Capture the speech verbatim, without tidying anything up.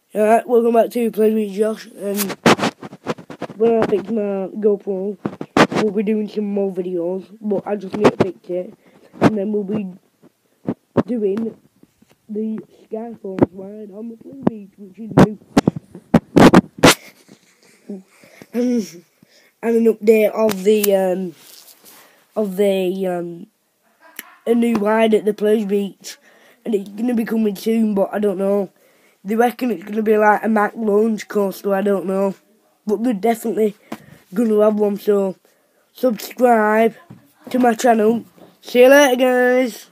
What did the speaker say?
Alright, welcome back to Plesure with Josh, and when I fix my GoPro, we'll be doing some more videos, but I just need to fix it, and then we'll be doing the Skyforce ride on the Plesure Beach, which is new. and, and an update of the, um, of the, um, a new ride at the Plesure Beach, and it's going to be coming soon, but I don't know. They reckon it's going to be like a Mac launch coaster, I don't know. But they're definitely going to have one, so subscribe to my channel. See you later, guys.